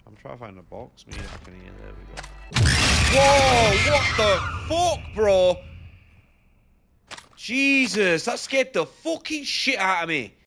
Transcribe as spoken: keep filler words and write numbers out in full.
I'm trying to find a box. Me, I can hear. There we go. Whoa! What the fuck, bro? Jesus, that scared the fucking shit out of me.